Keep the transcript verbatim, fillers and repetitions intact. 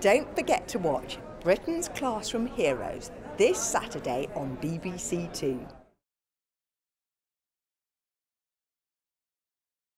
Don't forget to watch Britain's Classroom Heroes this Saturday on B B C Two.